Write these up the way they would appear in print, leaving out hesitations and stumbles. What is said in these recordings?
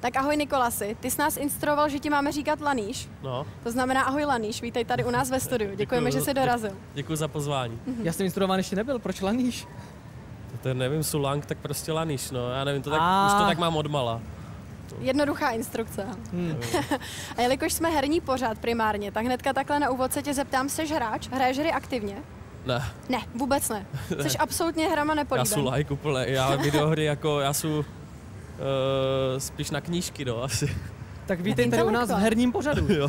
Tak ahoj Nikolasi, ty jsi nás instruoval, že ti máme říkat Laníš. No. To znamená ahoj Laníš, vítej tady u nás ve studiu. Děkujeme, že jsi dorazil. Děkuji za pozvání. Já jsem instruován ještě nebyl, proč Laníš? To nevím, Sulang, tak prostě Laníš, no. Já nevím, už to tak mám odmala. Jednoduchá instrukce. A jelikož jsme herní pořád primárně, tak hnedka takhle na úvod se tě zeptám, jsi hráč? Hraješ hry aktivně? Ne. Ne, vůbec ne. Jsi absolutně hrama nepolíben. Já jsem like úplně, já videohry jako, já jsem spíš na knížky, no, asi. Tak vítej tady u nás v herním pořadu. Jo,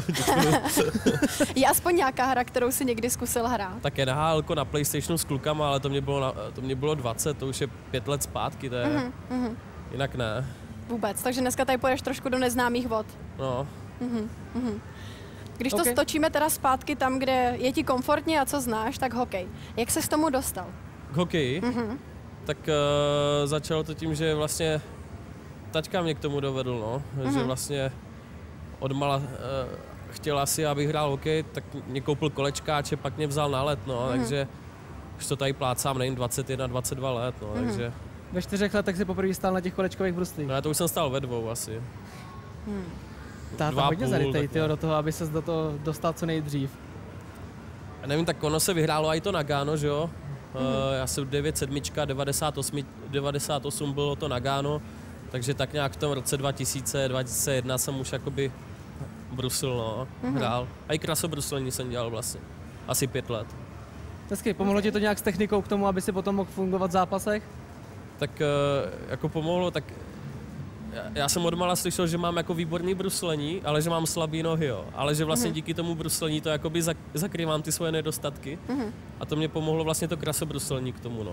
je aspoň nějaká hra, kterou si někdy zkusil hrát? Tak NHL na PlayStationu s klukama, ale to mě bylo 20, to už je 5 let zpátky, to je, jinak ne. Vůbec, takže dneska tady půjdeš trošku do neznámých vod. No. Když to stočíme teda zpátky tam, kde je ti komfortně a co znáš, tak hokej. Jak ses k tomu dostal? K hokeji? Tak začalo to tím, že vlastně taťka mě k tomu dovedl, no. Že vlastně odmala chtěla si, abych hrál hokej, tak mě koupil kolečkáče, pak mě vzal na let, no. Takže už to tady plácám, nevím, 21, 22 let, no, takže... Ve 4 letech jsi poprvé stál na těch kolečkových bruslích. No já to už jsem stál ve 2 asi. Táta hodně zarytej, tyjo, do toho, aby ses do toho dostal co nejdřív. Já nevím, tak ono se vyhrálo i to Nagano, že jo? Já jsem 9-7, 98 bylo to Nagano, takže tak nějak v tom roce 2001 jsem už jakoby brusl, no, hrál. A i krasobruslení jsem dělal vlastně, asi 5 let. Hezky, pomohlo ti to nějak s technikou k tomu, aby si potom mohl fungovat v zápasech? Tak jako pomohlo, tak já jsem odmala slyšel, že mám jako výborný bruslení, ale že mám slabý nohy, jo. Ale že vlastně díky tomu bruslení to jakoby zakrývám ty svoje nedostatky. A to mě pomohlo vlastně to krasobruslení k tomu, no.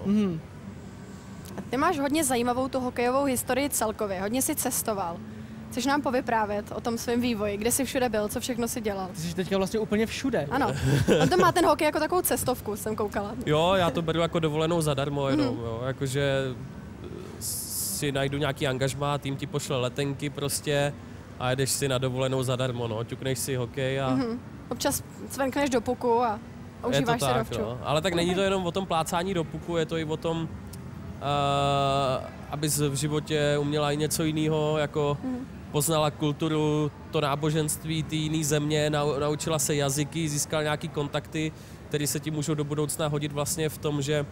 A ty máš hodně zajímavou tu hokejovou historii celkově, hodně si cestoval. Chceš nám povyprávět o tom svém vývoji, kde jsi všude byl, co všechno si dělal? Ty jsi teďka vlastně úplně všude. Ano, on to má ten hokej jako takovou cestovku, jsem koukala. Jo, já to beru jako dovolenou zadarmo jenom, jo. Jakože si najdu nějaký angažmá, tým ti pošle letenky prostě a jedeš si na dovolenou zadarmo, no. Ťukneš si hokej a... Občas cvenkneš do puku a užíváš se rovču. No. Ale tak není to jenom o tom plácání do puku, je to i o tom, abys v životě uměla i něco jiného, jako poznala kulturu, to náboženství, ty jiné země, naučila se jazyky, získala nějaký kontakty, které se ti můžou do budoucna hodit vlastně v tom, že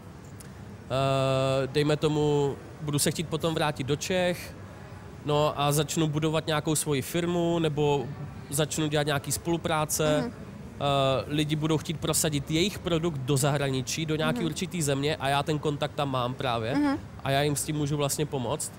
dejme tomu, budu se chtít potom vrátit do Čech, no a začnu budovat nějakou svoji firmu, nebo začnu dělat nějaký spolupráce, lidi budou chtít prosadit jejich produkt do zahraničí, do nějaké určité země a já ten kontakt tam mám právě a já jim s tím můžu vlastně pomoct.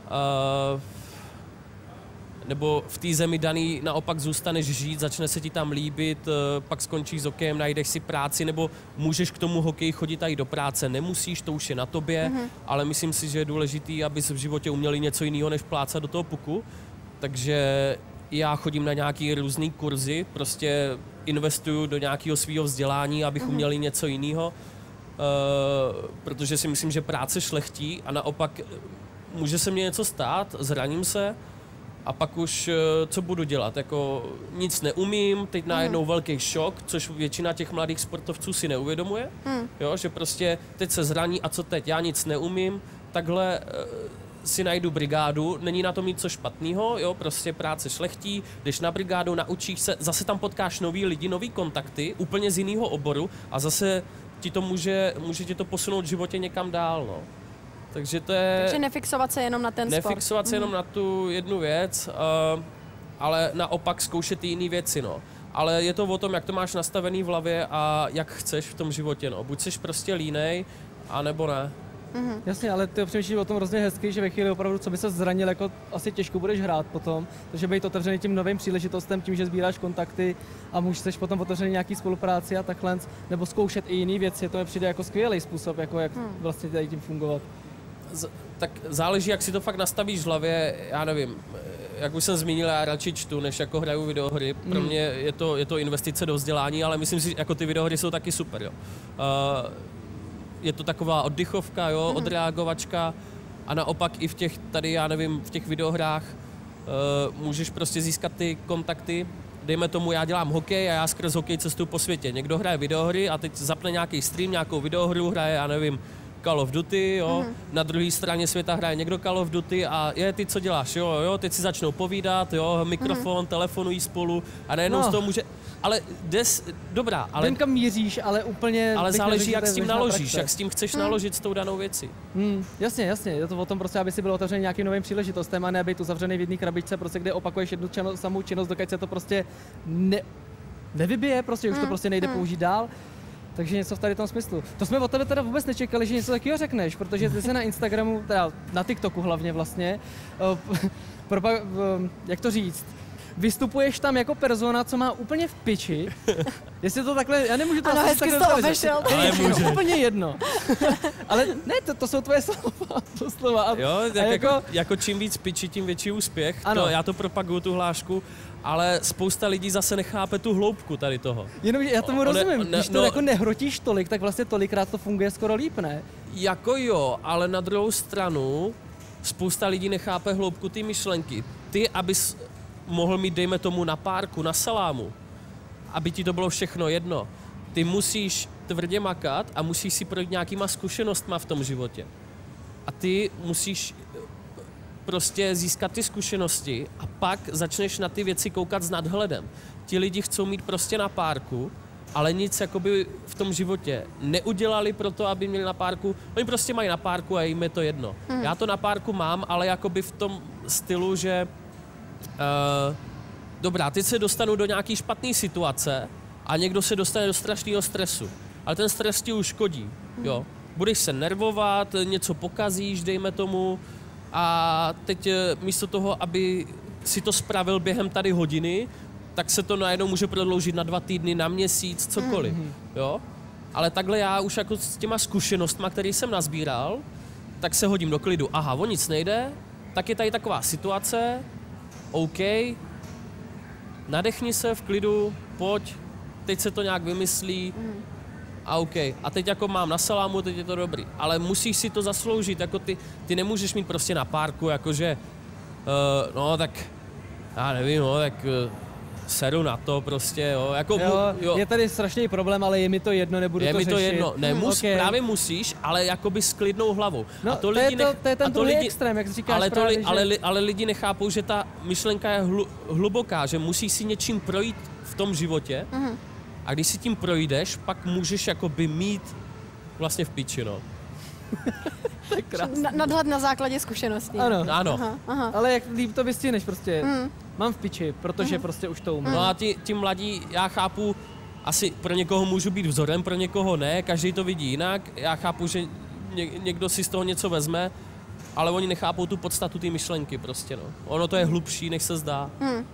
Nebo v té zemi daný naopak zůstaneš žít, začne se ti tam líbit, pak skončíš s hokejem, najdeš si práci, nebo můžeš k tomu hokeji chodit i do práce. Nemusíš, to už je na tobě, ale myslím si, že je důležitý, abys v životě uměli něco jiného, než plácat do toho puku. Takže já chodím na nějaký různý kurzy, prostě investuju do nějakého svého vzdělání, abych uměli něco jiného, protože si myslím, že práce šlechtí a naopak může se mně něco stát, zraním se, a pak už co budu dělat, jako nic neumím, teď najednou velký šok, což většina těch mladých sportovců si neuvědomuje, jo, že prostě teď se zraní a co teď, já nic neumím, takhle si najdu brigádu, není na tom nic co špatného, jo, prostě práce šlechtí, jdeš na brigádu, naučíš se, zase tam potkáš nový lidi, nový kontakty, úplně z jiného oboru a zase ti to může ti to posunout v životě někam dál, no. Takže to je... Takže nefixovat se jenom na ten sport. Nefixovat se jenom na tu jednu věc, ale naopak zkoušet i jiné věci, no. Ale je to o tom, jak to máš nastavený v hlavě a jak chceš v tom životě, no. Buď seš prostě línej, anebo ne. Jasně, ale ty přemýšlíš o tom hrozně hezky, že ve chvíli opravdu, co by se zranil, jako asi těžko budeš hrát potom, takže být otevřený tím novým příležitostem, tím, že sbíráš kontakty a můžeš potom otevřený nějaký spolupráci a takhle, nebo zkoušet i jiné věci, to mi přijde jako skvělý způsob, jako jak vlastně tady tím fungovat. Tak záleží, jak si to fakt nastavíš v hlavě, já nevím, jak už jsem zmínil, já radši čtu, než jako hraju videohry. Pro mě je to investice do vzdělání, ale myslím si, že jako ty videohry jsou taky super, jo. Je to taková oddychovka, jo, odreagovačka a naopak i v těch, tady já nevím, v těch videohrách můžeš prostě získat ty kontakty. Dejme tomu, já dělám hokej a já skrz hokej cestuju po světě. Někdo hraje videohry a teď zapne nějaký stream, nějakou videohru, hraje, já nevím, Call of Duty, jo, na druhé straně světa hraje někdo Call of Duty a ty co děláš, jo, teď si začnou povídat, jo, mikrofon, telefonují spolu a najednou z toho může, ale dobrá, ale... Vím, kam míříš, ale úplně... Ale záleží, jak s tím naložíš, jak s tím chceš naložit s tou danou věcí. Jasně, je to o tom prostě, aby si byl otevřený nějakým novým příležitostem a ne být uzavřený v jedné krabičce, prostě, kde opakuješ jednu samou činnost, dokud se to prostě nevybije, prostě už to prostě nejde použít dál. Takže něco v tady tom smyslu. To jsme od tebe teda vůbec nečekali, že něco takového řekneš, protože ty se na Instagramu, teda na TikToku hlavně vlastně, jak to říct, vystupuješ tam jako persona, co má úplně v piči. Jestli to takhle, já nemůžu to ano, asi hezky takhle to obešel. Ale může. Úplně jedno. Ale ne, to jsou tvoje slova. A, jo, jako čím víc piči, tím větší úspěch. Já to propaguju, tu hlášku, ale spousta lidí zase nechápe tu hloubku tady toho. Jenom, já tomu rozumím, když to jako nehrotíš tolik, tak vlastně tolikrát to funguje skoro líp, ne? Jako jo, ale na druhou stranu spousta lidí nechápe hloubku té myšlenky. Ty, abys mohl mít, dejme tomu, na párku, na salámu, aby ti to bylo všechno jedno. Ty musíš tvrdě makat a musíš si projít nějakýma zkušenostma v tom životě. A ty musíš prostě získat ty zkušenosti a pak začneš na ty věci koukat s nadhledem. Ti lidi chcou mít prostě na párku, ale nic jakoby v tom životě neudělali pro to, aby měli na párku. Oni prostě mají na párku a jim je to jedno. Já to na párku mám, ale jakoby v tom stylu, že dobrá, teď se dostanu do nějaký špatné situace a někdo se dostane do strašného stresu. Ale ten stres ti uškodí, jo. Budeš se nervovat, něco pokazíš, dejme tomu, a teď místo toho, aby si to spravil během tady hodiny, tak se to najednou může prodloužit na 2 týdny, na měsíc, cokoliv, jo. Ale takhle já už jako s těma zkušenostma, které jsem nazbíral, tak se hodím do klidu. Aha, o nic nejde, tak je tady taková situace, OK, nadechni se v klidu, pojď, teď se to nějak vymyslí a OK. A teď jako mám na salámu, teď je to dobrý. Ale musíš si to zasloužit, jako ty nemůžeš mít prostě na párku, jakože, no tak, já nevím, no, tak seru na to prostě, jo. Jako, jo. Je tady strašný problém, ale je mi to jedno, nebudu to řešit. Je mi to jedno, okay. Právě musíš, ale jakoby s klidnou hlavou. No, a to je ten druhý extrém, jak říkáš ale právě, ale lidi nechápou, že ta myšlenka je hluboká, že musíš si něčím projít v tom životě a když si tím projdeš, pak můžeš jakoby mít vlastně v piči, no. Nadhled na základě zkušeností. Ano. Aha. Ale jak líp to vystihneš prostě. Mám v piči, protože prostě už to umím. No a ti mladí, já chápu, asi pro někoho můžu být vzorem, pro někoho ne, každý to vidí jinak. Já chápu, že někdo si z toho něco vezme, ale oni nechápou tu podstatu té myšlenky prostě, no. Ono to je hlubší, než se zdá.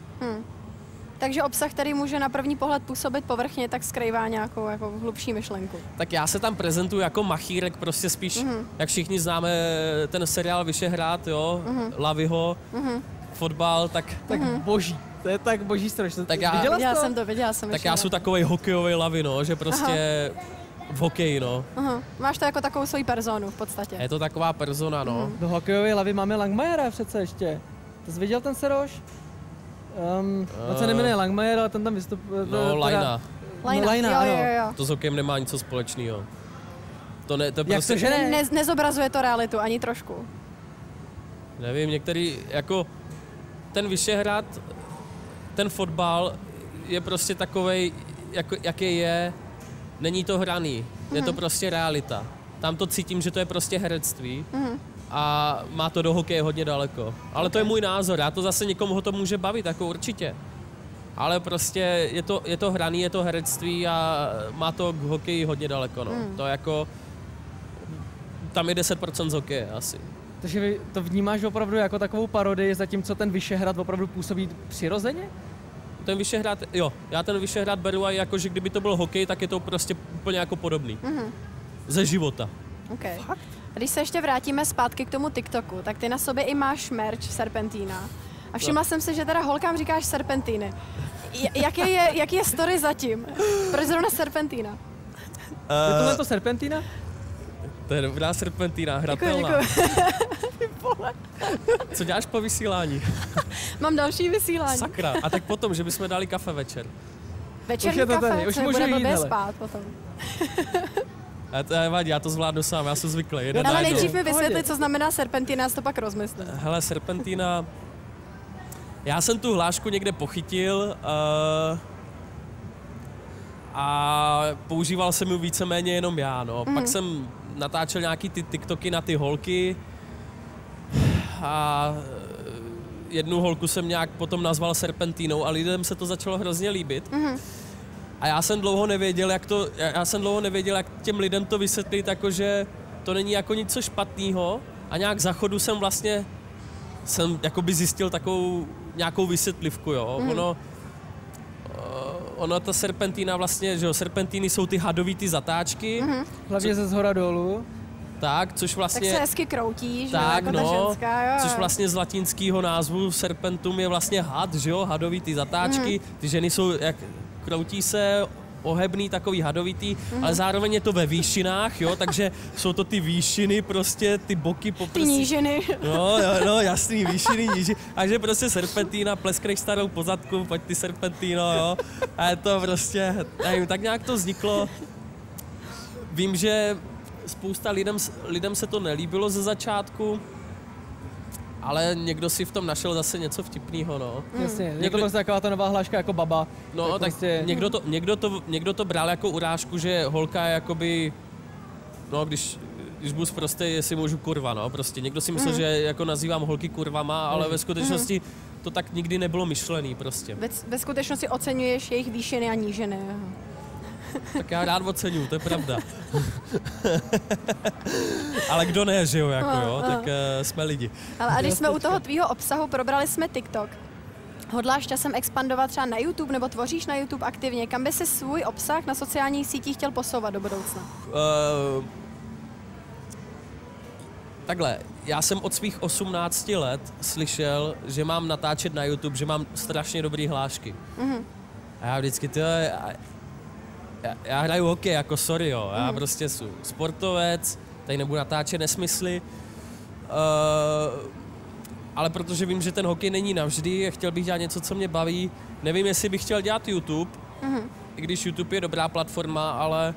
Takže obsah, který může na první pohled působit povrchně, tak skrývá nějakou jako hlubší myšlenku. Tak já se tam prezentuju jako machírek, prostě spíš, jak všichni známe ten seriál Vyšehrad, jo, Laviho, fotbal, tak boží. To je tak boží strašně. Tak viděla jsem. Tak já jsem takovej hokejový Lavi, no, že prostě v hokeji, no. Máš to jako takovou svoji personu v podstatě. Je to taková persona, no. Do hokejové Lavy máme Langmajera přece ještě. Ty jsi viděl ten seroš? On se nejmenuje Langmajer, ale ten tam vystupuje. No, Lajna. Jo. To s hokejem nemá nic společného. To jak prostě... to, že ne? Nezobrazuje to realitu, ani trošku. Nevím, některý, jako ten Vyšehrad, ten fotbal je prostě takovej, jako, jaký je, není to hraný, je to prostě realita. Tam to cítím, že to je prostě herectví a má to do hokeje hodně daleko. Ale to je můj názor, já to zase někomu ho to může bavit, jako určitě. Ale prostě je to hraný, je to herectví a má to k hokeji hodně daleko, no. To jako, tam je 10% z hokeje asi. Takže to vnímáš opravdu jako takovou parodii, zatímco ten Vyšehrad opravdu působí přirozeně? Ten Vyšehrad, jo, já ten Vyšehrad beru a jako, že kdyby to byl hokej, tak je to prostě úplně jako podobný. Ze života. Okay. Když se ještě vrátíme zpátky k tomu TikToku, tak ty na sobě i máš merch Serpentína. A všimla jsem si, že teda holkám říkáš Serpentíny. Jaký je story zatím? Proč zrovna Serpentína? Je tohle to Serpentína? To je dobrá Serpentína, hratelná. Co děláš po vysílání? Mám další vysílání. Sakra, a tak potom, že bychom dali kafe večer. Večerní kafe, už co můžu bude jít, blbě spát potom. A to nevadí, já to zvládnu sám, já jsem zvyklý. Jeden Ale na jednou. nejdřív mi vysvětli, co znamená serpentina, já si to pak rozmyslím. Hele, serpentína... Já jsem tu hlášku někde pochytil a používal jsem ji víceméně jenom já, no. Pak jsem natáčel nějaký ty TikToky na ty holky a jednu holku jsem nějak potom nazval serpentínou a lidem se to začalo hrozně líbit. A já jsem dlouho nevěděl, jak těm lidem to vysvětlit, jakože to není jako něco špatného a nějak za chodu jsem jakoby zjistil takovou nějakou vysvětlivku, jo. Ono ta serpentína vlastně, že jo, serpentíny jsou ty hadový ty zatáčky. Hlavně ze zhora dolů. Tak, což vlastně... Tak se hezky kroutí, že tak, jako ta ženská, jo. Což vlastně z latinského názvu serpentum je vlastně had, že jo, hadový ty zatáčky. Ty ženy jsou, jak kroutí se, ohebný, takový hadovitý, ale zároveň je to ve výšinách, jo, takže jsou to ty výšiny, prostě ty boky po Ty nížiny. No, jasný, výšiny, nížiny. Takže prostě serpentína, pleskneš starou pozadku, pojď ty serpentíno, jo. A je to prostě, nevím, tak nějak to vzniklo. Vím, že spousta lidem se to nelíbilo ze začátku, ale někdo si v tom našel zase něco vtipného, no. Jasně, někdo prostě taková ta nová hláška jako baba. No, tak prostě... někdo to bral jako urážku, že holka je jakoby, no, když budu prostě, jestli můžu kurva, no, prostě. Někdo si myslel, že jako nazývám holky kurvama, ale ve skutečnosti to tak nikdy nebylo myšlený, prostě. Ve skutečnosti oceňuješ jejich výšiny a nížiny. Tak já rád oceňuju, to je pravda. Ale kdo ne, že jo, jako jo, tak jsme lidi. Ale a když jsme u toho tvýho obsahu, probrali jsme TikTok. Hodláš časem expandovat třeba na YouTube, nebo tvoříš na YouTube aktivně? Kam by si svůj obsah na sociálních sítích chtěl posouvat do budoucna? Takhle, já jsem od svých 18 let slyšel, že mám natáčet na YouTube, že mám strašně dobrý hlášky. A já vždycky, já hraju hokej, jako sorry, jo. Já prostě jsem sportovec, tady nebudu natáčet nesmysly. Ale protože vím, že ten hokej není navždy, chtěl bych dělat něco, co mě baví. Nevím, jestli bych chtěl dělat YouTube, i když YouTube je dobrá platforma, ale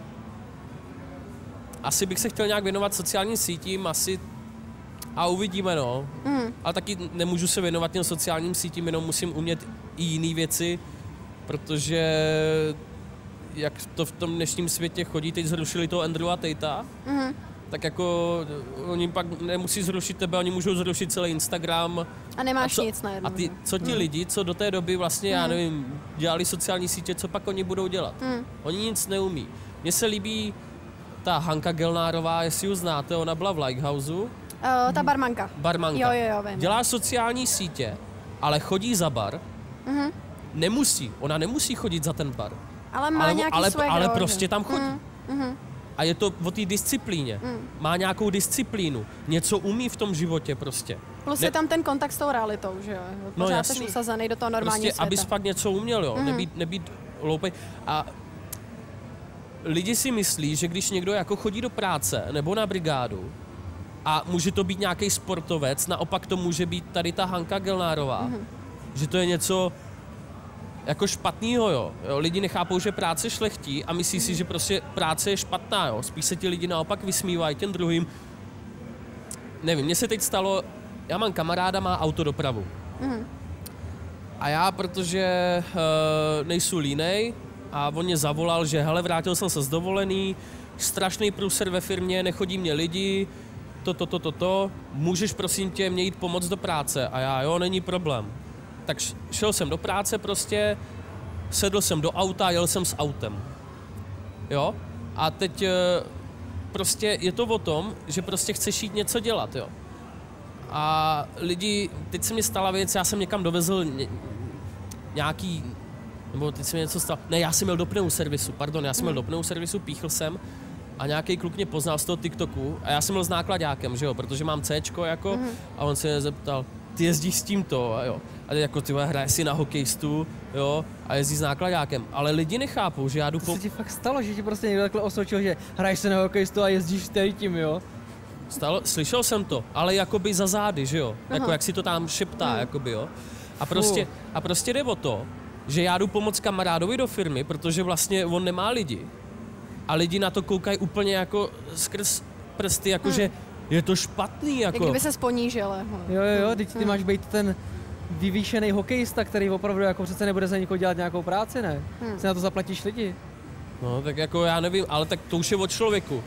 asi bych se chtěl nějak věnovat sociálním sítím, a uvidíme, no. Ale taky nemůžu se věnovat těm sociálním sítím, jenom musím umět i jiné věci, protože jak to v tom dnešním světě chodí, teď zrušili toho Andrewa Tatea, tak jako oni pak nemusí zrušit tebe, oni můžou zrušit celý Instagram. A nemáš nic najednou. A co ti lidi, co do té doby vlastně, já nevím, dělali sociální sítě, co pak oni budou dělat? Oni nic neumí. Mně se líbí ta Hanka Gelnárová, jestli ji znáte, ona byla v Lighthouseu. Ta barmanka. Barmanka. Jo, vím. Dělá sociální sítě, ale chodí za bar. Ona nemusí chodit za ten bar. Ale má nějaký svoje ale hro, prostě tam chodí. A je to o té disciplíně. Má nějakou disciplínu. Něco umí v tom životě prostě. Plus je tam ten kontakt s tou realitou, že jo? Pořád jsi usazený do toho normálního prostě, světa. abys fakt něco uměl, jo. Nebýt loupej. A lidi si myslí, že když někdo jako chodí do práce nebo na brigádu a může to být nějaký sportovec, naopak to může být tady ta Hanka Gelnárová, že to je něco jako špatnýho, jo. Lidi nechápou, že práce je šlechtí a myslí si, že prostě práce je špatná, jo. Spíš se ti lidi naopak vysmívají těm druhým. Nevím, mně se teď stalo, já mám kamaráda, má autodopravu. A já, protože nejsou línej, a on mě zavolal, že hele, vrátil jsem se z dovolený, strašný průser ve firmě, nechodí mě lidi, můžeš prosím tě mě jít pomoct do práce? A já, jo, není problém. Tak šel jsem do práce prostě, sedl jsem do auta, jel jsem s autem. Jo? A teď prostě je to o tom, že prostě chceš jít něco dělat, jo. A lidi, teď se mi stala věc, já jsem někam dovezl nějaký, nebo teď se mi něco stalo, ne, já jsem měl do pneuservisu, píchl jsem a nějaký kluk mě poznal z toho TikToku a já jsem byl s nákladákem, že jo, protože mám Cčko jako a on se mě zeptal, ty jezdíš s tímto, a jo. A jako ty hraje si na hokejistu, jo, a jezdí s nákladákem. Ale lidi nechápou, že já jdu To se ti fakt stalo, že ti prostě někdo takhle osočil, že hraješ se na hokejistu a jezdíš tady tím, jo? Slyšel jsem to, ale jakoby za zády, že jo? Jako jak si to tam šeptá, jakoby, jo? A prostě jde o to, že já jdu pomoct kamarádovi do firmy, protože vlastně on nemá lidi. a lidi na to koukají úplně jako skrz prsty, jakože je to špatný. Jako. Jak kdyby se sponížil. Jo, teď ty máš být ten vyvýšený hokejista, který opravdu jako přece nebude za někoho dělat nějakou práci, ne? Si na to zaplatíš lidi. No, tak jako já nevím, ale tak to už je od člověku.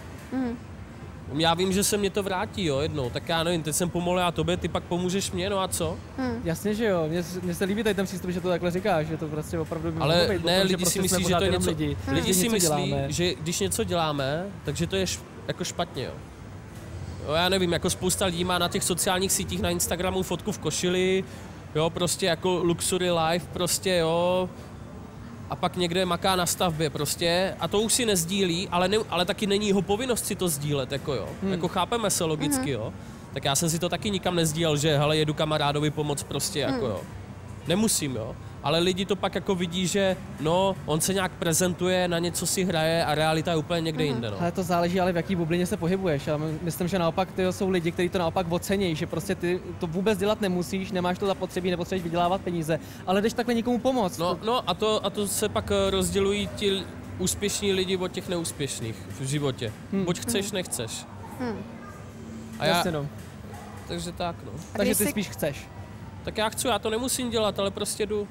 Já vím, že se mě to vrátí, jo, jednou, tak já nevím, teď jsem pomohl já tobě, ty pak pomůžeš mě, no a co? Jasně, že jo, mně se líbí tady ten přístup, že to takhle říkáš, že to prostě opravdu by ale být, ne, protože lidi prostě si myslí, že to je něco, lidi si myslí, děláme. že když něco děláme, takže to je jako špatně, jo. Jo, já nevím, jako spousta lidí má na těch sociálních sítích, na Instagramu fotku v košili, jo, prostě jako luxury life, prostě, jo, a pak někde maká na stavbě prostě a to už si nezdílí, ale taky není jeho povinnost si to sdílet, jako jo, jako chápeme se logicky, jo, tak já jsem si to taky nikam nezdílel, že hele, jedu kamarádovi pomoct prostě, jako jo, nemusím, jo, ale lidi to pak jako vidí, že no, on se nějak prezentuje, na něco si hraje a realita je úplně někde jinde, no. Ale to záleží, ale v jaký bublině se pohybuješ. Já myslím, že naopak jsou lidi, kteří to naopak ocení, že prostě ty to vůbec dělat nemusíš, nemáš to zapotřebí, nepotřebuješ vydělávat peníze, ale jdeš takhle někomu pomoct. No a to se pak rozdělují ti úspěšní lidi od těch neúspěšných v životě. Buď chceš, nechceš. A já, no. takže tak, no. Takže ty spíš chceš. Tak já chci, já to nemusím dělat, ale prostě jdu.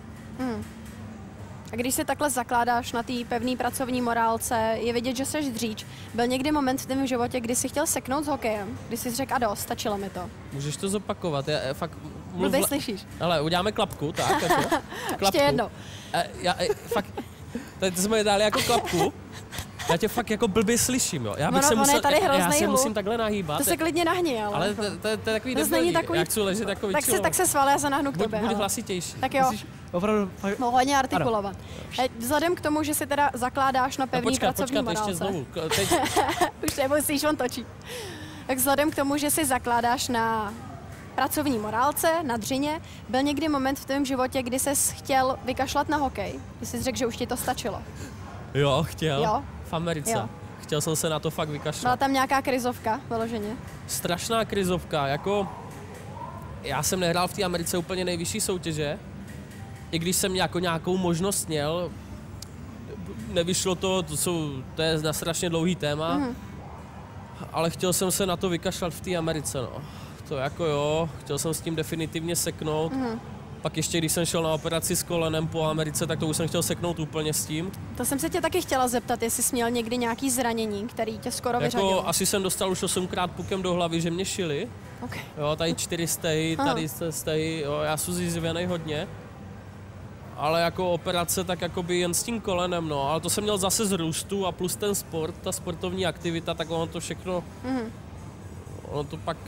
A když se takhle zakládáš na té pevné pracovní morálce, je vidět, že seš dříč. Byl někdy moment v tvém životě, kdy jsi chtěl seknout s hokejem? Kdy jsi řekl a dost, stačilo mi to? Můžeš to zopakovat, já fakt... Blbě slyšíš. Hele, uděláme klapku, tak, jako. Klapku. Ještě jednou. Fakt, tady jsme je dali jako klapku. Já tě fakt jako blbě slyším, jo. Já bych se musel, já se musím takhle nahýbat. To se klidně nahni, ale... Ale to je takový debilní. Já chci ležet takový tak se svál, já se nahnu k tobě. Buď hlasitější. Tak jo. Opravdu... Mohu hodně artikulovat. Vzhledem k tomu, že si teda zakládáš na pevný pracovní morálce... Ještě znovu. Už nemusíš, on točí. Tak vzhledem k tomu, že si zakládáš na pracovní morálce, na dřině, byl někdy moment v tvém životě, kdy ses chtěl vykašlat na hokej? Kdy jsi řekl, že už ti to stačilo? Jo, chtěl. Jo. V Americe. Jo. Chtěl jsem se na to fakt vykašlat. Byla tam nějaká krizovka, vyloženě? Strašná krizovka, jako... Já jsem nehrál v té Americe úplně nejvyšší soutěže, i když jsem jako nějakou možnost měl, nevyšlo to, to je na strašně dlouhý téma, ale chtěl jsem se na to vykašlat v té Americe, no. To jako jo, chtěl jsem s tím definitivně seknout. Pak ještě, když jsem šel na operaci s kolenem po Americe, tak to už jsem chtěl seknout úplně s tím. To jsem se tě taky chtěla zeptat, jestli jsi měl někdy nějaký zranění, který tě skoro vyřadilo. Jako asi jsem dostal už 8krát pukem do hlavy, že mě šili. Okay. Jo, tady 4 stehy, tady stehy, jo, já jsem zjivenej hodně. Ale jako operace, tak jakoby jen s tím kolenem, no. Ale to jsem měl zase z růstu a plus ten sport, ta sportovní aktivita, tak ono to všechno, ono to pak...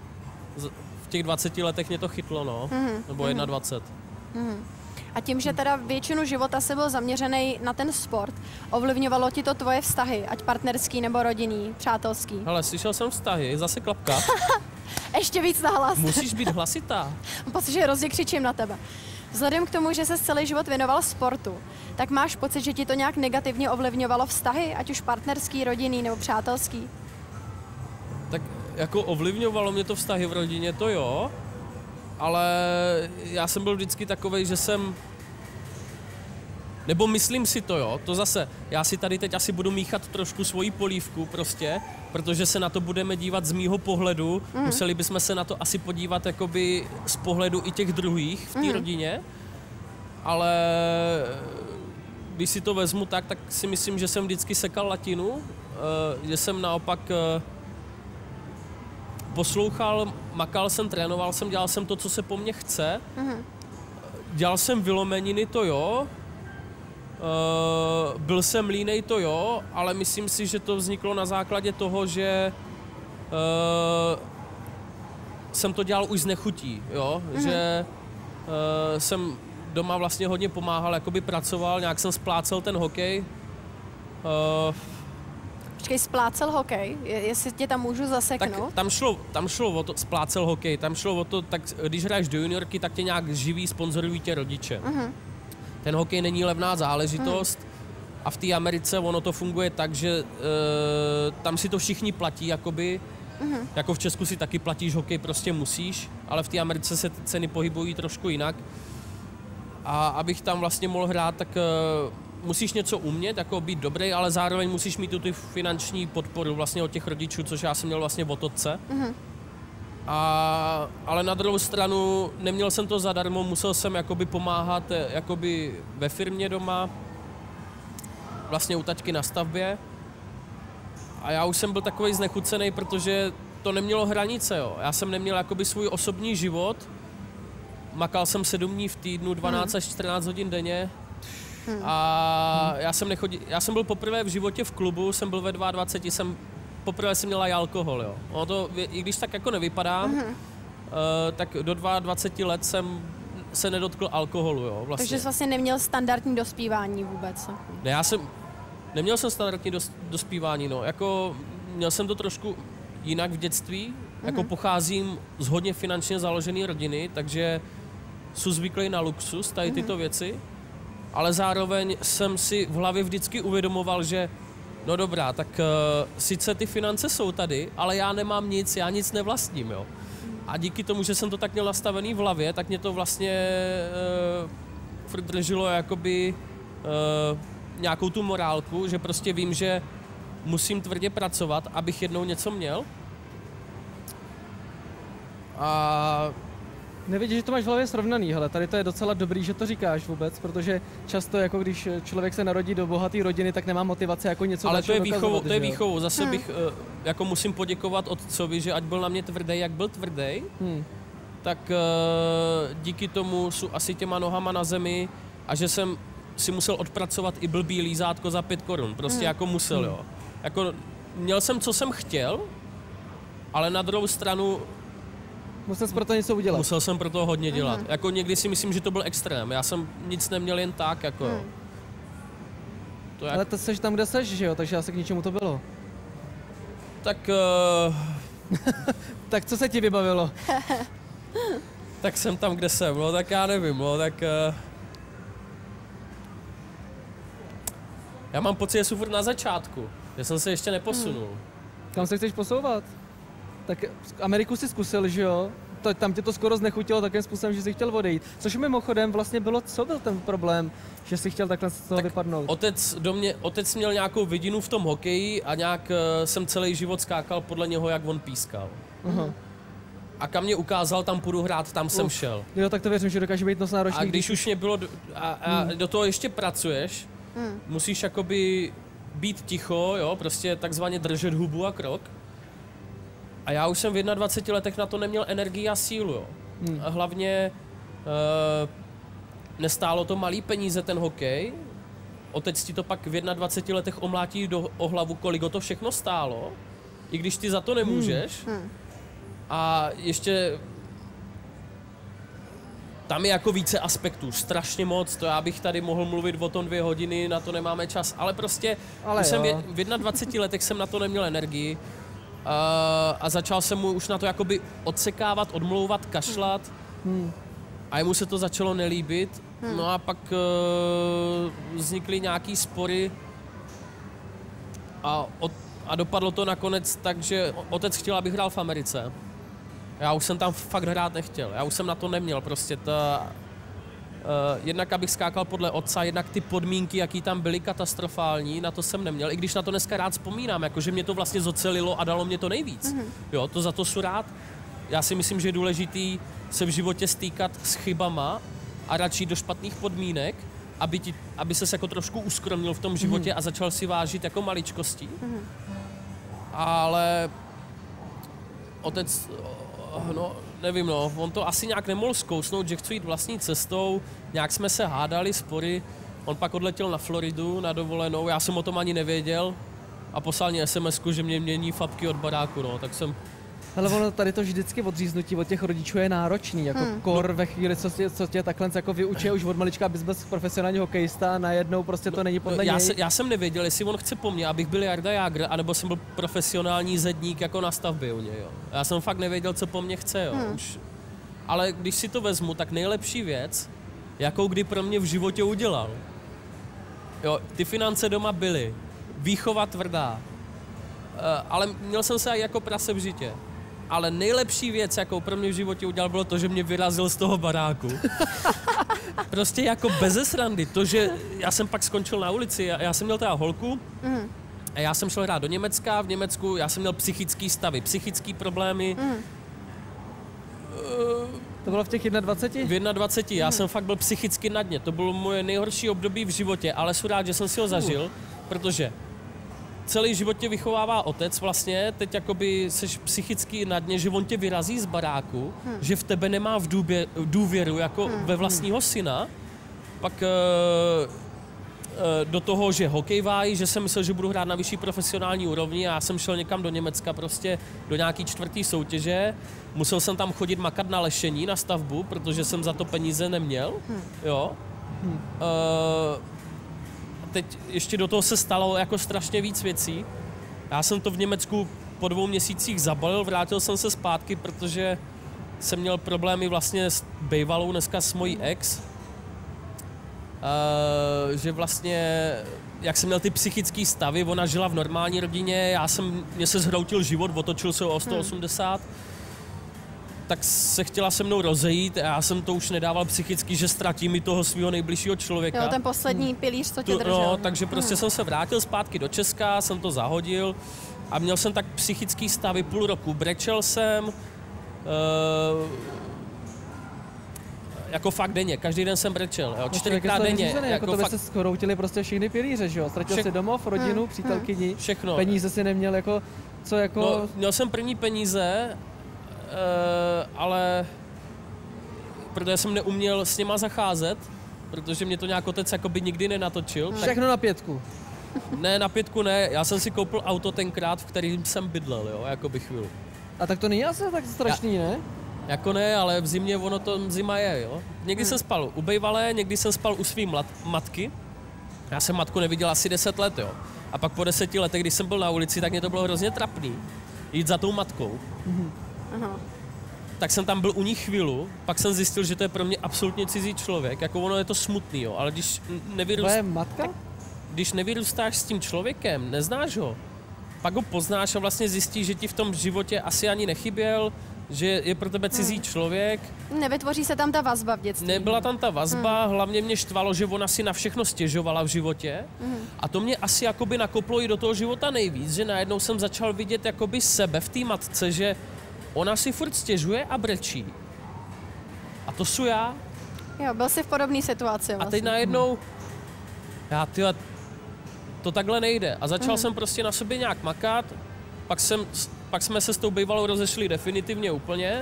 V těch 20 letech mě to chytlo, no. Nebo 21. A tím, že teda většinu života se byl zaměřený na ten sport, ovlivňovalo ti to tvoje vztahy, ať partnerský nebo rodinný, přátelský? Hele, slyšel jsem vztahy, zase klapka. Ještě víc nahlas. Musíš být hlasitá. Mám pocit, že hrozně křičím na tebe. Vzhledem k tomu, že se celý život věnoval sportu, tak máš pocit, že ti to nějak negativně ovlivňovalo vztahy, ať už partnerský, rodinný nebo přátelský? Tak jako ovlivňovalo mě to vztahy v rodině, to jo, ale já jsem byl vždycky takovej, že jsem, nebo myslím si to jo, to zase, já si tady teď asi budu míchat trošku svoji polívku prostě, protože se na to budeme dívat z mýho pohledu, museli bychom se na to asi podívat jakoby z pohledu i těch druhých v té rodině, ale když si to vezmu tak si myslím, že jsem vždycky sekal latinu, že jsem naopak poslouchal, makal jsem, trénoval jsem, dělal jsem to, co se po mně chce. Dělal jsem vylomeniny, to jo. Byl jsem línej, to jo, ale myslím si, že to vzniklo na základě toho, že jsem to dělal už z nechutí, jo. Že jsem doma vlastně hodně pomáhal, jakoby pracoval, nějak jsem splácel ten hokej. Počkej, splácel hokej? Jestli tě tam můžu zaseknout? Tak tam šlo o to, splácel hokej, tam šlo o to, tak když hraješ do juniorky, tak tě nějak živí, sponzorují tě rodiče. Ten hokej není levná záležitost a v té Americe ono to funguje tak, že tam si to všichni platí, jakoby. Jako v Česku si taky platíš hokej, prostě musíš, ale v té Americe se ty ceny pohybují trošku jinak. A abych tam vlastně mohl hrát, tak musíš něco umět, jako být dobrý, ale zároveň musíš mít tu finanční podporu vlastně od těch rodičů, což já jsem měl vlastně od otce. Ale na druhou stranu neměl jsem to zadarmo, musel jsem jakoby pomáhat jakoby ve firmě doma, vlastně u taťky na stavbě. A já už jsem byl takovej znechucený, protože to nemělo hranice, jo. Já jsem neměl jakoby svůj osobní život, makal jsem 7 dní v týdnu, 12 až 14 hodin denně. A já jsem byl poprvé v životě v klubu, jsem byl ve 22, poprvé jsem měl i alkohol, jo. Ono to, i když tak jako nevypadám, tak do 22 let jsem se nedotkl alkoholu, jo, vlastně. Takže jsi vlastně neměl standardní dospívání vůbec. Ne, neměl jsem standardní dospívání, no, jako měl jsem to trošku jinak v dětství, jako pocházím z hodně finančně založené rodiny, takže jsem zvyklý na luxus, tady tyto věci, ale zároveň jsem si v hlavě vždycky uvědomoval, že no dobrá, tak sice ty finance jsou tady, ale já nemám nic, já nic nevlastním, jo. A díky tomu, že jsem to tak měl nastavený v hlavě, tak mě to vlastně drželo jakoby nějakou tu morálku, že prostě vím, že musím tvrdě pracovat, abych jednou něco měl. A nevidíš, že to máš v hlavě srovnaný, hele, tady to je docela dobrý, že to říkáš vůbec, protože často, jako když člověk se narodí do bohaté rodiny, tak nemá motivace jako něco ale dalšího dokazovat. To je výchovou. Zase bych, jako musím poděkovat otcovi, že ať byl na mě tvrdý, jak byl tvrdý, tak díky tomu jsou asi těma nohama na zemi a že jsem si musel odpracovat i blbý lízátko za 5 korun. Prostě jako musel, jo. Jako měl jsem, co jsem chtěl, ale na druhou stranu musel jsi pro to něco udělat. Musel jsem pro to hodně dělat. Jako někdy si myslím, že to byl extrém. Já jsem nic neměl jen tak, jako to ale to seš tam, kde seš, že jo? Takže asi k ničemu to bylo. Tak tak co se ti vybavilo? tak jsem tam, kde jsem, no, tak já nevím, no, tak já mám pocit, že jsem furt na začátku, že jsem se ještě neposunul. Kam se chceš posouvat? Tak Ameriku si zkusil, že jo? Tam tě to skoro znechutilo takým způsobem, že jsi chtěl odejít. Což mimochodem vlastně bylo, co byl ten problém, že jsi chtěl takhle z toho vypadnout? Otec měl nějakou vidinu v tom hokeji a nějak jsem celý život skákal podle něho, jak on pískal. A kam mě ukázal, tam půjdu hrát, tam jsem šel. Jo, tak to věřím, že dokáže být náročný. A když už mě bylo, a do toho ještě pracuješ, musíš jakoby být ticho, jo, prostě takzvaně držet hubu a krok. A já už jsem v 21 letech na to neměl energii a sílu, jo. A hlavně nestálo to malý peníze ten hokej. Otec ti to pak v 21 letech omlátí o hlavu, kolik to všechno stálo, i když ty za to nemůžeš. A ještě tam je jako více aspektů, strašně moc, to já bych tady mohl mluvit o tom 2 hodiny, na to nemáme čas, ale prostě jsem v 21 letech jsem na to neměl energii. A začal jsem mu už na to jakoby odsekávat, odmlouvat, kašlat a jemu se to začalo nelíbit. No a pak vznikly nějaký spory a dopadlo to nakonec tak, že otec chtěl, abych hrál v Americe. Já už jsem tam fakt hrát nechtěl, já už jsem na to neměl, prostě jednak abych skákal podle otce, jednak ty podmínky, jaký tam byly katastrofální, na to jsem neměl, i když na to dneska rád vzpomínám, jakože mě to vlastně zocelilo a dalo mě to nejvíc. Jo, to za to jsou rád. Já si myslím, že je důležitý se v životě stýkat s chybama a radši do špatných podmínek, aby ses jako trošku uskromnil v tom životě a začal si vážit jako maličkostí. Ale otec, no, nevím, no, on to asi nějak nemohl zkousnout, že chci jít vlastní cestou, nějak jsme se hádali, spory, on pak odletěl na Floridu na dovolenou, já jsem o tom ani nevěděl a poslal mě SMS-ku, že mě mění fapky od baráku, no, tak jsem... Ale ono tady to vždycky odříznutí od těch rodičů je náročný, jako kor ve chvíli, co tě takhle jako vyučuje už od malička, abys byl profesionální hokejista a najednou prostě to není podle něj. Já jsem nevěděl, jestli on chce po mně, abych byl Jarda Jágr, anebo jsem byl profesionální zedník jako na stavbě u něj, jo. Já jsem fakt nevěděl, co po mně chce, jo. Už. Ale když si to vezmu, tak nejlepší věc, jakou kdy pro mě v životě udělal. Jo, ty finance doma byly, výchova tvrdá, ale měl jsem se i jako prase v žitě. Ale nejlepší věc, jakou pro mě v životě udělal, bylo to, že mě vyrazil z toho baráku. prostě jako beze srandy. To, že já jsem pak skončil na ulici, já jsem měl teda holku a já jsem šel hrát do Německa, v Německu já jsem měl psychický stavy, psychický problémy. To bylo v těch 21? V 21, já jsem fakt byl psychicky na dně, to bylo moje nejhorší období v životě, ale jsem rád, že jsem si ho zažil, protože celý život tě vychovává otec vlastně, teď jakoby seš psychicky na dně, že on tě vyrazí z baráku, že v tebe nemá v důvěru jako ve vlastního syna, pak do toho, že hokejváj, že jsem myslel, že budu hrát na vyšší profesionální úrovni a já jsem šel někam do Německa prostě do nějaký 4. soutěže, musel jsem tam chodit makat na lešení, na stavbu, protože jsem za to peníze neměl, jo. Teď ještě do toho se stalo jako strašně víc věcí. Já jsem to v Německu po 2 měsících zabalil, vrátil jsem se zpátky, protože jsem měl problémy vlastně s bejvalou, dneska s mojí ex. Že vlastně, jak jsem měl ty psychické stavy, ona žila v normální rodině, mě se zhroutil život, otočil se o 180, tak se chtěla se mnou rozejít a já jsem to už nedával psychicky, že ztratím i toho svého nejbližšího člověka. Jo, ten poslední pilíř, co tě držel. No, takže prostě jsem se vrátil zpátky do Česka, jsem to zahodil a měl jsem tak psychický stavy půl roku. Brečel jsem, jako fakt denně, každý den jsem brečel, jo, 4krát denně. Jako to by se schroutili prostě všechny pilíře, že jo? Ztratil si domov, rodinu, přítelkyni, všechno. Peníze si neměl jako, co jako... No, měl jsem první peníze, ale protože jsem neuměl s něma zacházet, protože mě to nějak otec jakoby nikdy nenatočil. Všechno na 5. Ne, na 5 ne, já jsem si koupil auto tenkrát, v kterým jsem bydlel, jo, jakoby chvíli. A tak to není asi tak strašný, ne? Jako ne, ale v zimě ono to zima je, jo. Někdy jsem spal u bejvalé, někdy jsem spal u svý matky. Já jsem matku neviděl asi 10 let, jo. A pak po 10 letech, když jsem byl na ulici, tak mě to bylo hrozně trapný. Jít za tou matkou. Aha. Tak jsem tam byl u ní chvíli, pak jsem zjistil, že to je pro mě absolutně cizí člověk. Jako ono je to smutný, jo, ale když Tvoje matka? Když nevyrůstáš s tím člověkem, neznáš ho, pak ho poznáš a vlastně zjistíš, že ti v tom životě asi ani nechyběl, že je pro tebe cizí člověk. Nevytvoří se tam ta vazba v dětství. Nebyla tam ta vazba, hlavně mě štvalo, že ona si na všechno stěžovala v životě a to mě asi jakoby nakoplo i do toho života nejvíc, že najednou jsem začal vidět jakoby sebe v té matce, že ona si furt stěžuje a brečí. A to jsou já. Jo, byl jsi v podobné situaci vlastně. A teď najednou, to takhle nejde. A začal jsem prostě na sobě nějak makat, pak jsme se s tou bývalou rozešli definitivně úplně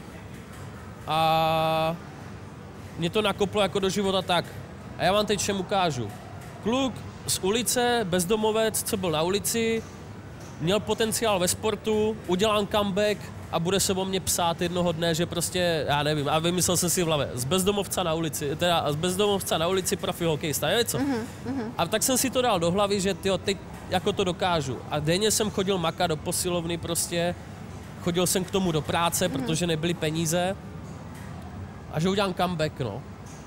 a mě to nakoplo jako do života tak. A já vám teď všem ukážu. Kluk z ulice, bezdomovec, co byl na ulici, měl potenciál ve sportu, udělám comeback a bude se o mě psát jednoho dne, že prostě, já nevím, a vymyslel jsem si v hlavě, z bezdomovca na ulici profi hokejista, je co? A tak jsem si to dal do hlavy, že tyjo, teď jako to dokážu. A denně jsem chodil makat do posilovny prostě, chodil jsem k tomu do práce, protože nebyly peníze a že udělám comeback, no.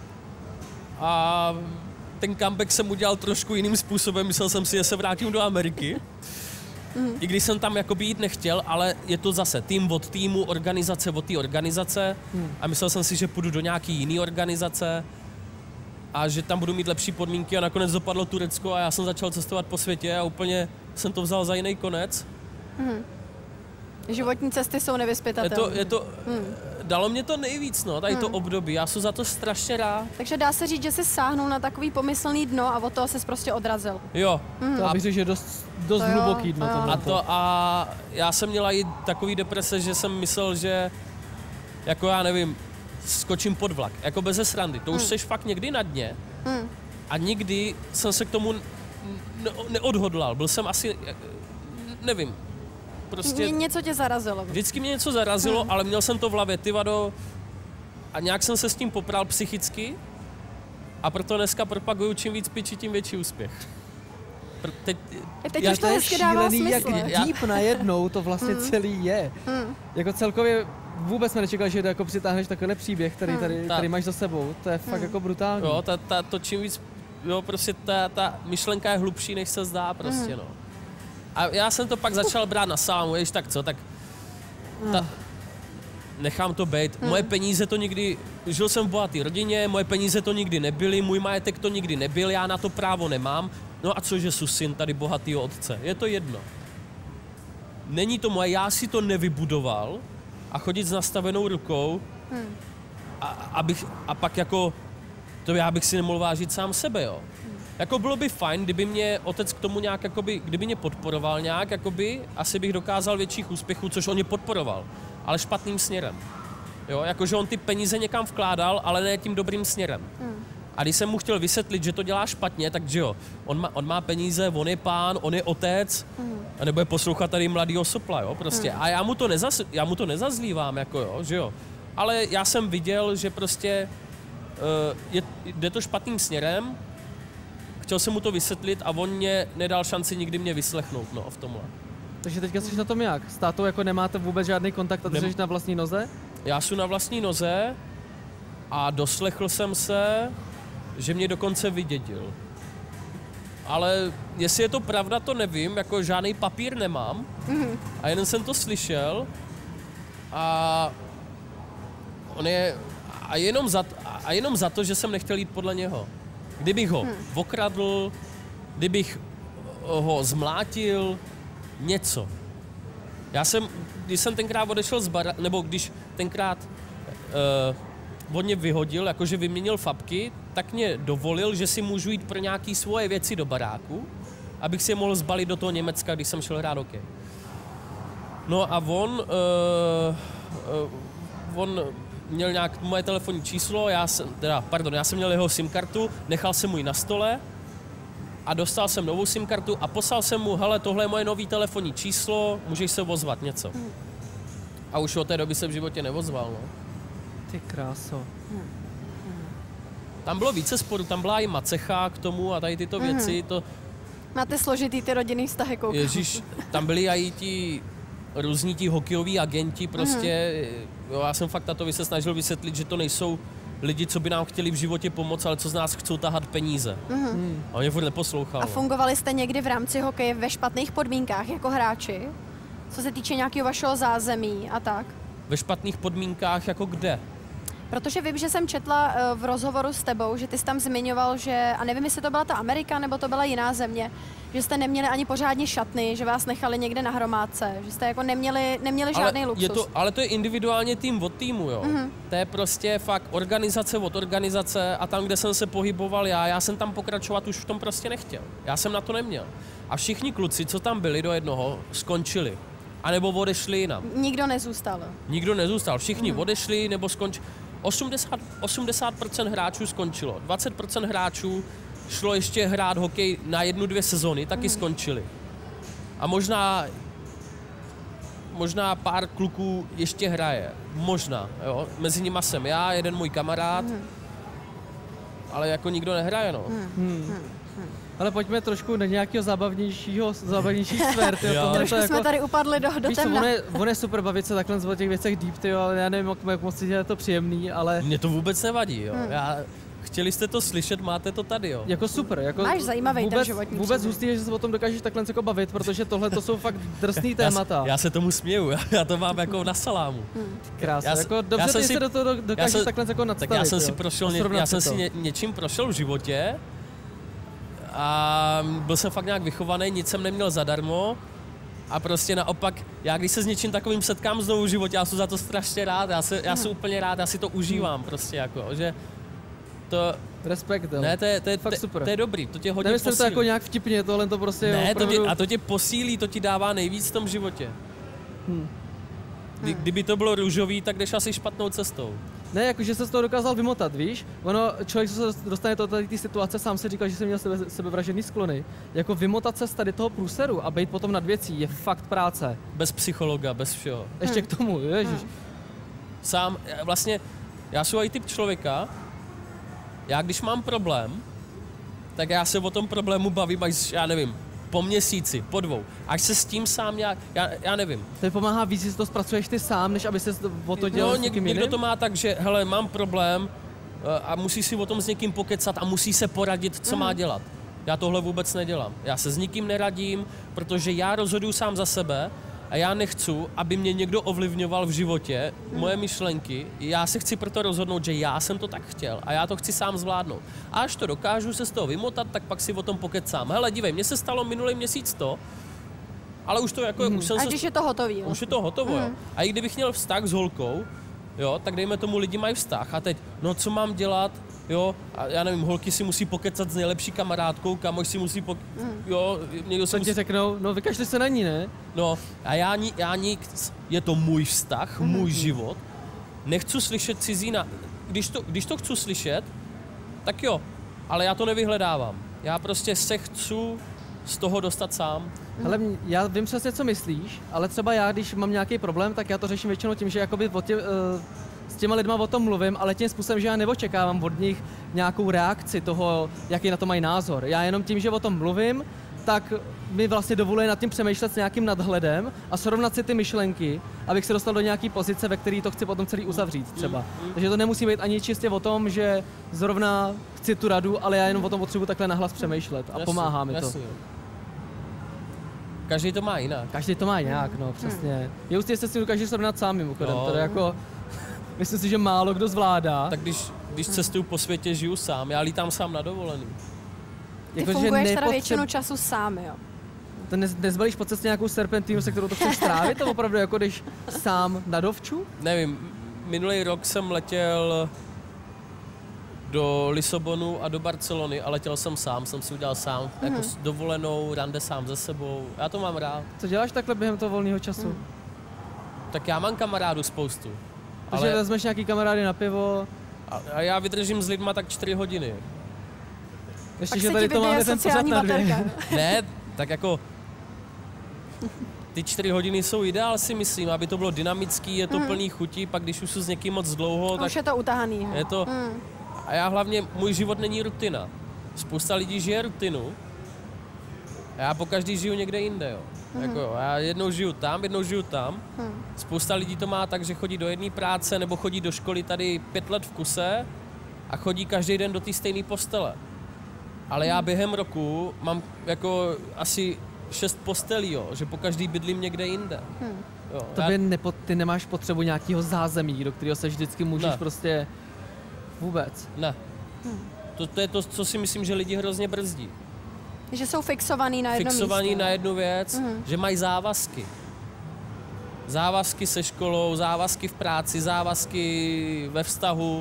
A ten comeback jsem udělal trošku jiným způsobem, myslel jsem si, že se vrátím do Ameriky. I když jsem tam jakoby jít nechtěl, ale je to zase tým od týmu, organizace od té organizace a myslel jsem si, že půjdu do nějaký jiný organizace a že tam budu mít lepší podmínky a nakonec dopadlo Turecko a já jsem začal cestovat po světě a úplně jsem to vzal za jiný konec. Životní cesty jsou nevyzpytatelné. Dalo mě to nejvíc, no, tady to období, já jsem za to strašně rád. Takže dá se říct, že jsi sáhnul na takový pomyslný dno a od toho jsi prostě odrazil. Jo. To já bych řekl, že dost hluboký dno. A já jsem měla i takový deprese, že jsem myslel, že jako já nevím, skočím pod vlak, jako beze srandy, to už seš fakt někdy na dně a nikdy jsem se k tomu neodhodlal, byl jsem asi, nevím, prostě... Něco tě zarazilo. Vždycky mě něco zarazilo, ale měl jsem to v hlavě, ty vado, a nějak jsem se s tím popral psychicky a proto dneska propaguju čím víc piči, tím větší úspěch. Teď už to hezky dává smysl. Jak deep najednou to vlastně celý je. Jako celkově vůbec jsme nečekali, že jako přitáhneš takovýhle příběh, který máš za sebou. To je fakt jako brutální. Jo, to čím víc, jo, prostě ta myšlenka je hlubší, než se zdá prostě, no. A já jsem to pak začal brát na sámu, víš, tak co, tak nechám to být. Moje peníze to nikdy, žil jsem v bohaté rodině, moje peníze to nikdy nebyly, můj majetek to nikdy nebyl, já na to právo nemám. No a cože jsou syn tady bohatýho otce? Je to jedno. Není to moje, já si to nevybudoval a chodit s nastavenou rukou a pak jako, to já bych si nemohl vážit sám sebe, jo. Jako bylo by fajn, kdyby mě otec k tomu nějak, jakoby, kdyby mě podporoval nějak, jakoby, asi bych dokázal větších úspěchů, což on mě podporoval, ale špatným směrem. Jo, jakože on ty peníze někam vkládal, ale ne tím dobrým směrem. A když jsem mu chtěl vysvětlit, že to dělá špatně, tak že jo, on má peníze, on je pán, on je otec a nebude poslouchat tady mladýho sopla, jo, prostě. A já mu to nezazlívám, jako jo, že jo. Ale já jsem viděl, že prostě jde to špatným směrem, chtěl jsem mu to vysvětlit a on mě nedal šanci nikdy mě vyslechnout, no, v tomhle. Takže teďka jsi na tom jak? S tátou jako nemáte vůbec žádný kontakt a ty jsi na vlastní noze? Já jsem na vlastní noze a doslechl jsem se, že mě dokonce vydědil. Ale jestli je to pravda, to nevím, jako žádný papír nemám. A jen jsem to slyšel a on je... A jenom za to, že jsem nechtěl jít podle něho. Kdybych ho okradl, kdybych ho zmlátil, něco. Když jsem tenkrát odešel z baráku, nebo když tenkrát on mě vyhodil, jakože vyměnil fapky, tak mě dovolil, že si můžu jít pro nějaké svoje věci do baráku, abych si je mohl zbalit do toho Německa, když jsem šel hrát hokej. No a on měl nějak moje telefonní číslo, já jsem měl jeho SIM kartu, nechal jsem mu ji na stole a dostal jsem novou SIM kartu a poslal jsem mu, hele, tohle je moje nový telefonní číslo, můžeš se ozvat něco. A už od té doby se v životě neozval, no. Ty kráso. Tam bylo více sporů, tam byla i macecha k tomu a tady tyto věci, to... Máte složitý ty rodinný vztahy, koukám. Ježíš, tam byli i ti různí ti hokejoví agenti, prostě, jo, já jsem fakt tatovi se snažil vysvětlit, že to nejsou lidi, co by nám chtěli v životě pomoct, ale co z nás chcou tahat peníze. A on mě furt neposlouchal. A fungovali jste někdy v rámci hokeje ve špatných podmínkách jako hráči? Co se týče nějakého vašeho zázemí a tak? Ve špatných podmínkách jako kde? Protože vím, že jsem četla v rozhovoru s tebou, že ty jsi tam zmiňoval, že, a nevím, jestli to byla ta Amerika, nebo to byla jiná země, že jste neměli ani pořádně šatny, že vás nechali někde na hromádce, že jste jako neměli žádný luxus. Ale to je individuálně tým od týmu, jo. To je prostě fakt organizace od organizace a tam, kde jsem se pohyboval já jsem tam pokračovat už v tom prostě nechtěl. Já jsem na to neměl. A všichni kluci, co tam byli do jednoho, skončili. A nebo odešli jinam. Nikdo nezůstal. Nikdo nezůstal. Všichni odešli nebo skončili. 80% hráčů skončilo. 20% hráčů šlo ještě hrát hokej na 1-2 sezony, taky skončili. A možná pár kluků ještě hraje. Možná, jo. Mezi nimi jsem já, jeden můj kamarád, ale jako nikdo nehraje, no. Ale pojďme trošku do nějakého zábavnější sfér. Trošku jsme jako, tady upadli do temna. On je super bavit se takhle o těch věcech deep, tyjo, ale já nevím, jak moc je to příjemný, ale... Mně to vůbec nevadí, jo. Chtěli jste to slyšet, máte to tady, jo. Jako super. Jako máš zajímavý ten životní vůbec hustý, že se o tom dokážeš takhle jako bavit, protože tohle to jsou fakt drsný témata. Já se tomu směju, já to mám jako na salámu. Krásně, jako dobře, ty se do toho dokážeš takhle jako nadstavit. Tak já jsem si něčím prošel v životě a byl jsem fakt nějak vychovaný, nic jsem neměl zadarmo a prostě naopak, já když se s něčím takovým setkám znovu v životě, já jsem za to strašně rád, já jsem úplně rád, já si to užívám prostě jako, že to... Respekt, ne, to je fakt super. To je dobrý, to tě hodně posílí. posílí. To jako nějak vtipně, tohle to prostě ne, opravdu... a to tě posílí, to ti dává nejvíc v tom životě. Kdyby to bylo růžový, tak jdeš asi špatnou cestou. Ne, jakože se z toho dokázal vymotat, víš? Ono, člověk, co se dostane do té situace, sám si říkal, že jsem měl sebevražedný sklony. Jako vymotat se z tady toho průseru a být potom nad věcí je fakt práce. Bez psychologa, bez všeho. Ještě k tomu, ježiš. Sám, vlastně, já jsem i typ člověka, já když mám problém, tak já se o tom problému bavím až, já nevím, po měsíci, po 2. Až se s tím sám nějak, já nevím. To pomáhá víc, že to zpracuješ ty sám, než aby se o to dělal s někým někdo to má tak, že hele, mám problém a musí si o tom s někým pokecat a musí se poradit, co má dělat. Já tohle vůbec nedělám. Já se s nikým neradím, protože já rozhoduju sám za sebe a já nechci, aby mě někdo ovlivňoval v životě, moje myšlenky. Já se chci proto rozhodnout, že já jsem to tak chtěl a já to chci sám zvládnout. A až to dokážu se z toho vymotat, tak pak si o tom pokecám. Hele, dívej, mně se stalo minulý měsíc to, ale už to jako... Už jsem A když je to hotový. Už je to hotovo, jo. A i kdybych měl vztah s holkou, jo, tak dejme tomu, lidi mají vztah a teď, no co mám dělat, jo, a já nevím, holky si musí pokecat s nejlepší kamarádkou, kamoš si musí jo, někdo si Tak ti musí... řeknou, no vykašli se na ní, ne? No, a já je to můj vztah, můj život, nechci slyšet cizí když to chci slyšet, tak jo, ale já to nevyhledávám. Já prostě se chci z toho dostat sám. Ale já vím přesně, co myslíš, ale třeba já, když mám nějaký problém, tak já to řeším většinou tím, že jakoby s těma lidma o tom mluvím, ale tím způsobem, že já neočekávám od nich nějakou reakci toho, jaký na to mají názor. Já jenom tím, že o tom mluvím, tak mi vlastně dovoluje nad tím přemýšlet s nějakým nadhledem a srovnat si ty myšlenky, abych se dostal do nějaký pozice, ve které to chci potom celý uzavřít třeba. Takže to nemusí být ani čistě o tom, že zrovna chci tu radu, ale já jenom o tom potřebuji takhle nahlas přemýšlet a pomáhá mi to. Jasně. Každý to má jinak. Každý to má nějak, no, přesně. Je ústě, se s tím dokážeš srovnat sám mimochodem, No. to je jako, myslím si, že málo kdo zvládá. Tak když cestuju po světě, žiju sám, já lítám sám na dovolený. Ty Jako, že funguješ teda většinu času sám, jo? To nezbalíš po cestě nějakou serpentínu, se kterou to chceš strávit, to opravdu jako když sám na dovču? Nevím, minulý rok jsem letěl do Lisabonu a do Barcelony a letěl jsem sám, jsem si udělal sám, jako s dovolenou, rande sám ze sebou, já to mám rád. Co děláš takhle během toho volného času? Tak já mám kamarádů spoustu, Takže vezmeš nějaký kamarády na pivo, a já vydržím s lidma tak 4 hodiny. ještě, Pak že se tady ti to máme vybije ten pořad sociální na dvě. baterka. Ne, tak jako ty 4 hodiny jsou ideál, si myslím, aby to bylo dynamický, je to plný chutí, pak když už jsou s někým moc dlouho, tak Už je to utahaný, jo? je to... A já hlavně, můj život není rutina. Spousta lidí žije rutinu a já pokaždý žiju někde jinde, jo. Jako, já jednou žiju tam. Spousta lidí to má tak, že chodí do jedné práce nebo chodí do školy tady 5 let v kuse a chodí každý den do té stejné postele. Ale já během roku mám jako asi 6 postelí, jo, že pokaždý bydlím někde jinde. Jo, Ty nemáš potřebu nějakého zázemí, do kterého se vždycky můžeš Ne. prostě vůbec. Ne. To je to, co si myslím, že lidi hrozně brzdí. Že jsou fixovaný na jedno Fixovaný místo. na jednu věc, že mají závazky. Závazky se školou, závazky v práci, závazky ve vztahu,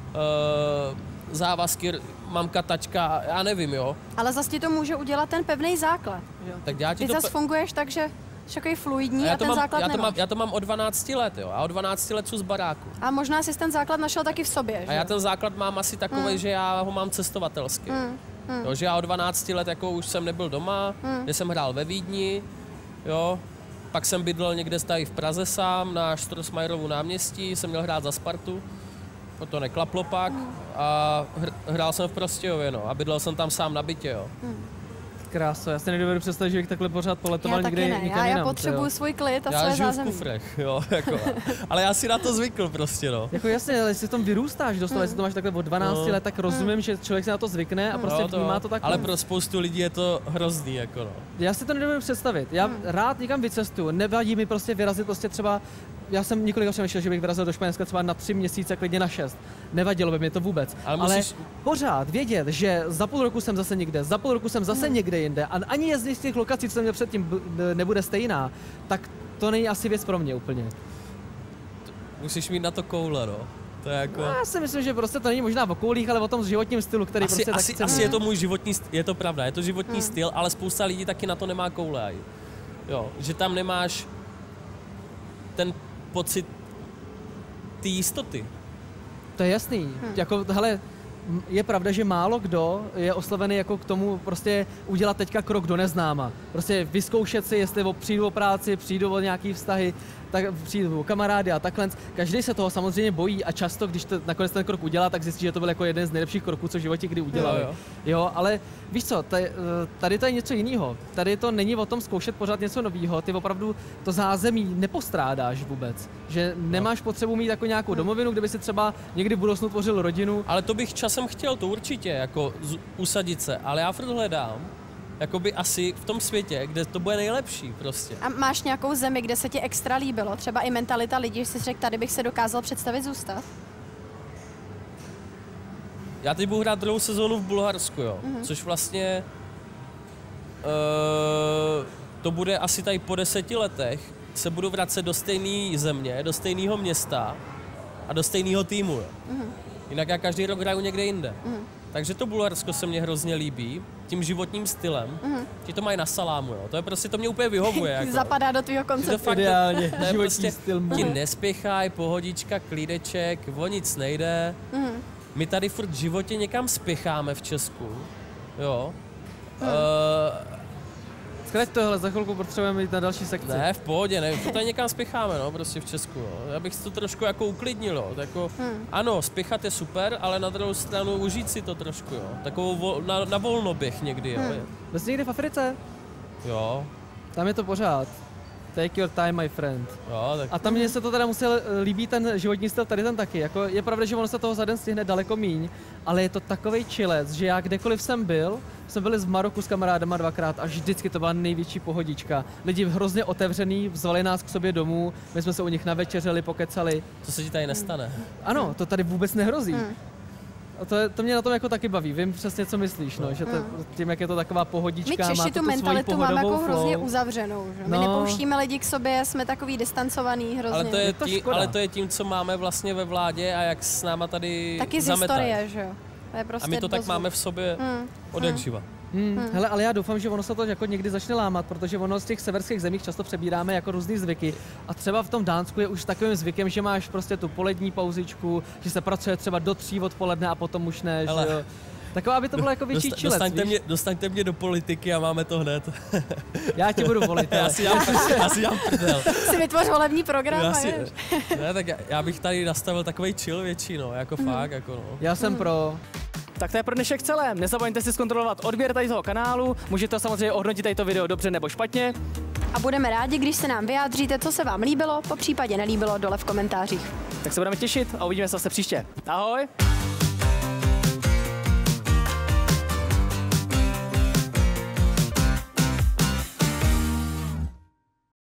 závazky mamka, tačka, já nevím, jo. Ale zase ti to může udělat ten pevný základ. Jo. Tak já ti Ty to... zase funguješ tak, že jsi takový fluidní a ten základ nemáš. Já to mám od 12 let, jo. A od 12 let jsou z baráku. A možná jsi ten základ našel taky v sobě, že? A já ten základ mám asi takový, že já ho mám cestovatelsky. Jo, že já od 12 let jako už jsem nebyl doma, že jsem hrál ve Vídni, jo. Pak jsem bydlel někde tady v Praze sám, na Strossmayerovu náměstí, jsem měl hrát za Spartu. To neklaplo pak a hrál jsem v Prostějově, no. A bydlel jsem tam sám na bytě, jo. Kráso, já si nedovedu představit, že bych takhle pořád poletoval Já taky někde ne. někam Já jinam. potřebuji svůj klid a Já své žiju v zázemí. kufrech, jo, jako. Ale já si na to zvykl prostě, no. Jako jasně, ale jestli v tom vyrůstáš doslova, jestli to máš takhle od 12 let, tak rozumím, že člověk se na to zvykne a prostě vnímá to takhle. Ale pro spoustu lidí je to hrozný, jako no. Já si to nedovedu představit. Já rád někam vycestuju, nevadí mi prostě vyrazit prostě třeba, já jsem několik přemýšlel, že bych vyrazil do Španělska třeba na 3 měsíce, klidně na 6. Nevadilo by mi to vůbec. Ale pořád vědět, že za půl roku jsem zase někde, za půl roku jsem zase někde jinde a ani jezdit z těch lokací, co jsem měl předtím, nebude stejná, tak to není asi věc pro mě úplně. Musíš mít na to koule, no. To je jako... Já si myslím, že prostě to není možná o koulích, ale o tom životním stylu, který prostě tak chceme. Asi je to můj životní styl, je to pravda, je to životní styl, ale spousta lidí taky na to nemá koule. Jo, že tam nemáš ten pocit té jistoty. To je jasný. Jako, hele, je pravda, že málo kdo je oslovený jako k tomu prostě udělat teďka krok do neznáma. Prostě vyzkoušet si, jestli přijdu o práci, přijdu o nějaký vztahy, tak přijdu o kamarády a takhle. Každý se toho samozřejmě bojí a často, když to nakonec ten krok udělá, tak zjistí, že to byl jako jeden z nejlepších kroků, co v životě kdy udělali. Jo, ale víš co, tady to je něco jiného. Tady to není o tom zkoušet pořád něco nového. Ty opravdu to zázemí nepostrádáš vůbec. Že nemáš potřebu mít jako nějakou domovinu, kde by si třeba někdy v budoucnu tvořil rodinu. Ale to bych časem chtěl, to určitě, jako usadit se, ale já furt hledám, jakoby asi v tom světě, kde to bude nejlepší prostě. A máš nějakou zemi, kde se ti extra líbilo? Třeba i mentalita lidí, že jsi řekl, tady bych se dokázal představit zůstat? Já teď budu hrát druhou sezónu v Bulharsku, jo. Což vlastně to bude asi tady po 10 letech se budu vracet do stejné země, do stejného města a do stejného týmu, jo. Jinak já každý rok hraju někde jinde. Takže to Bulharsko se mně hrozně líbí, tím životním stylem, že to mají na salámu, jo. To je prostě, to mě úplně vyhovuje. Jako. Zapadá do tvýho konceptu. Ideálně, to je životní prostě, styl. ti nespěchaj, pohodička, klídeček, o nic nejde. My tady furt v životě někam spěcháme v Česku, jo. Zkrať tohle, za chvilku potřebujeme jít na další sekci. Ne, v pohodě, ne, to tady někam spěcháme, no, prostě v Česku, no. Já bych si to trošku jako uklidnil, jo. Jako, ano, spěchat je super, ale na druhou stranu užít si to trošku, jo. Takovou na volnoběh někdy, jo. Byl jsi někdy v Africe? Jo. Tam je to pořád. Take your time, my friend. Jo, tak... A tam mně se to teda musel líbí ten životní styl, tady ten taky. Jako, je pravda, že ono se toho za den stihne daleko míň, ale je to takovej chillec, že já kdekoliv jsem byli v Maroku s kamarádama 2krát a vždycky to byla největší pohodička. Lidi hrozně otevřený, vzali nás k sobě domů, my jsme se u nich navečeřeli, pokecali. To se ti tady nestane. Ano, to tady vůbec nehrozí. A to mě na tom jako taky baví, vím přesně, co myslíš, no, že tím, jak je to taková pohodička, my má Češi to tu mentalitu máme jako hrozně uzavřenou, že? My No. nepouštíme lidi k sobě, jsme takový distancovaný hrozně. Ale to je tím, co máme vlastně ve vládě a jak s náma tady taky z zametají. historie, že jo? To je prostě A my to tak dozvuk. máme v sobě od jak živa. Hele, ale já doufám, že ono se to jako někdy začne lámat, protože ono z těch severských zemí často přebíráme jako různý zvyky. A třeba v tom Dánsku je už takovým zvykem, že máš prostě tu polední pauzičku, že se pracuje třeba do 3 odpoledne a potom už ne, že jo. Taková by to bylo jako větší čilec, Dostaňte mě do politiky a máme to hned. Já tě budu volit, Já si dám prdel. Si vytvoř volební program a jdeš. Ne, tak já bych tady nastavil takovej chill větší, no, jako fakt, jako no. Já jsem pro. Tak to je pro dnešek celé. Nezapomeňte si zkontrolovat odběr tady toho kanálu, můžete samozřejmě ohodnotit tady to video dobře nebo špatně. A budeme rádi, když se nám vyjádříte, co se vám líbilo, po případě nelíbilo dole v komentářích. Tak se budeme těšit a uvidíme se zase příště. Ahoj!